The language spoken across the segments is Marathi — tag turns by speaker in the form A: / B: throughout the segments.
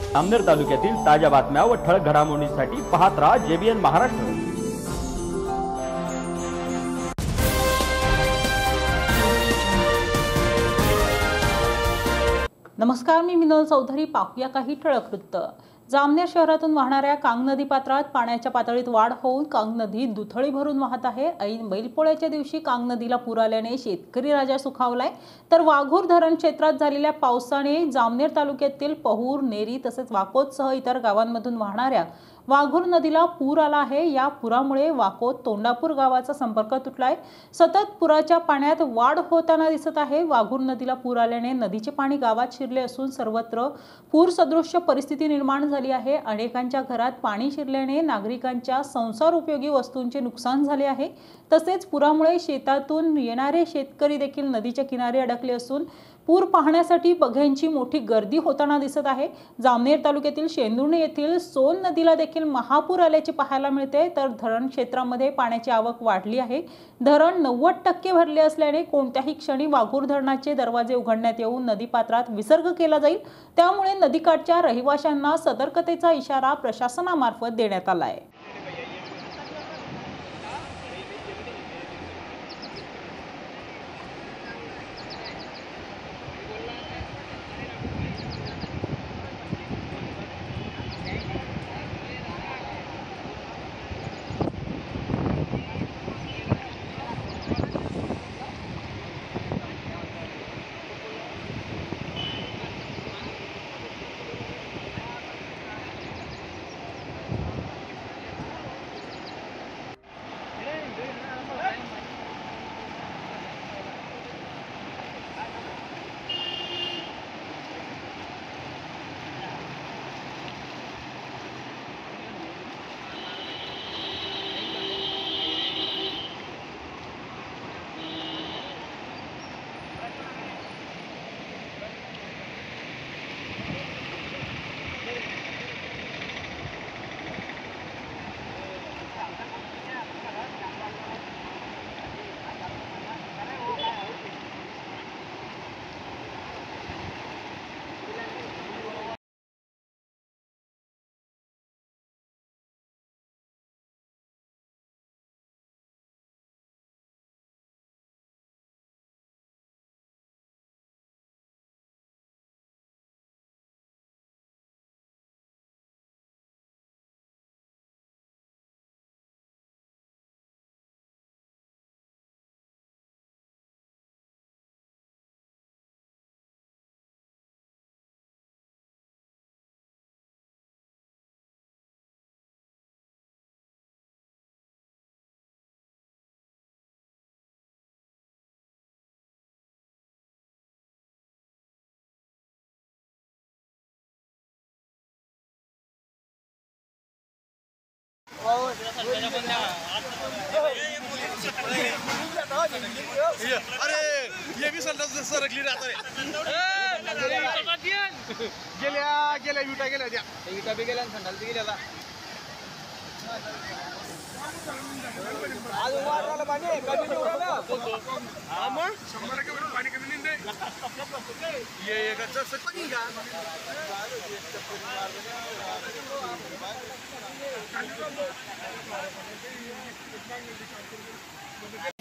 A: जामनेर तालुक्यातील ताज्या बातम्या व ठळक घडामोडींसाठी पाहत राहा JBN महाराष्ट्र।
B: नमस्कार, मी मिनल चौधरी। पाहूया काही ठळक वृत्त। जामनेर शहरातून वाहणाऱ्या कांग नदी पात्रात पाण्याच्या पातळीत वाढ होऊन कांग नदी दुथडी भरून वाहत आहे। ऐन बैलपोळ्याच्या दिवशी कांग नदीला पूर आल्याने शेतकरी राजा सुखावलाय, तर वाघूर धरण क्षेत्रात झालेल्या पावसाने जामनेर तालुक्यातील पहूर, नेरी तसेच वाकोदसह इतर गावांमधून वाहणाऱ्या वाघूर नदीला पूर आला आहे। या पुरामुळे वाकोद तोंडापूर गावाचा संपर्क तुटलाय। सतत पुराच्या पाण्यात वाढ होताना दिसत आहे। वाघूर नदीला पूर आल्याने नदीचे पाणी गावात शिरले असून सर्वत्र पूर सदृश्य परिस्थिती निर्माण झाली आहे। अनेकांच्या घरात पाणी शिरल्याने नागरिकांच्या संसार उपयोगी वस्तूंचे नुकसान झाले आहे। तसेच पुरामुळे शेतातून येणारे शेतकरी देखील नदीच्या किनारी अडकले असून पूर पाहण्यासाठी बघ्यांची मोठी गर्दी होताना दिसत आहे। जामनेर तालुक्यातील शेंदुर्णी येथील सोन नदीला देखील महापूर आल्याचे पाहायला मिळते, तर धरण क्षेत्रामध्ये पाण्याची आवक वाढली आहे। धरण 90% भरले असल्याने कोणत्याही क्षणी वाघूर धरणाचे दरवाजे उघडण्यात येऊन नदीपात्रात विसर्ग केला जाईल। त्यामुळे नदीकाठच्या रहिवाशांना सतर्कतेचा इशारा प्रशासनामार्फत देण्यात आला आहे।
C: अरे ये भी सरकली राहत गेल्या विटा गेल्या त्या विटा बी गेल्या संडाल बी गेल्या आज वाढला पाणी कमी उराला हा मग 100% पाणी कमी नाही ये एकाचा सत्ती का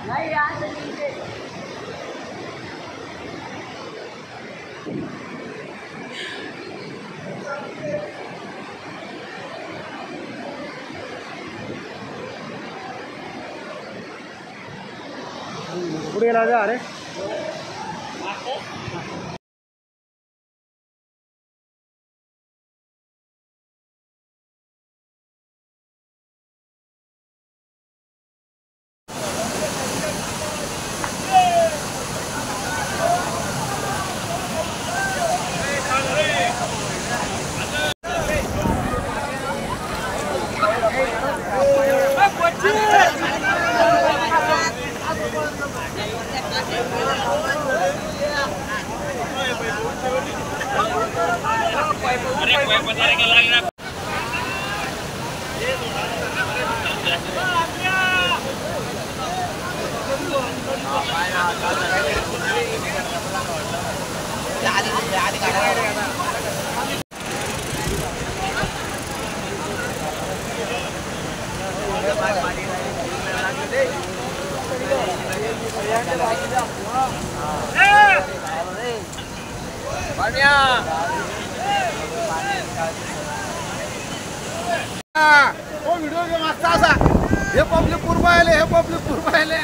D: पुढे राजा अरे व्हिडिओ घेऊन असता असा हे पब्लिक पूर्व आले हे पब्लिक पूर्व आले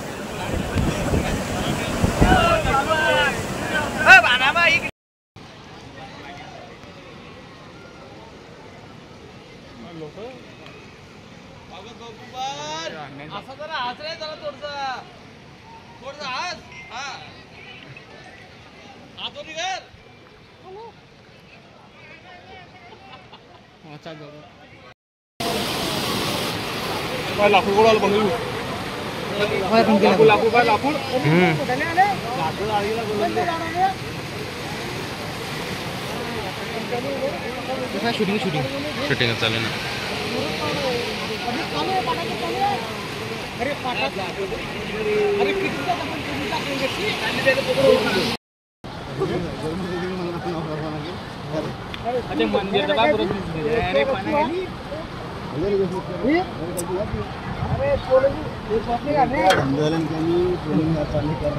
C: असं जरा हात रे जरा थोडस हात हातोनी कर लाकूड गोळाला बनवू लाकूड काय लाकूड
E: शूटिंग चालू ना
C: मंदिर काय बरोबर
D: आंदोलन ट्रेनिंग चालू कर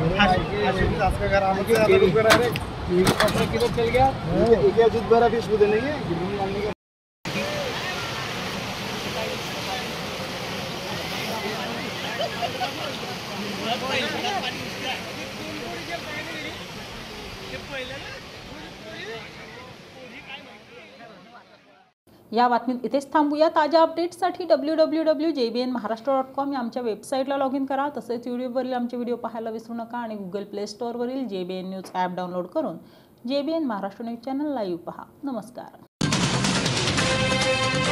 D: रहे हैं
B: या बातमीत इथेच थांबूया। ताज्या अपडेट्ससाठी www.jbnmaharashtra.com या आमच्या वेबसाईटला लॉग इन करा। तसेच यूट्यूबवरील आमचे व्हिडिओ पाहायला विसरू नका आणि गुगल प्ले स्टोअरवरील JBN न्यूज ॲप डाउनलोड करून JBN Maharashtra news channel live पहा। नमस्कार।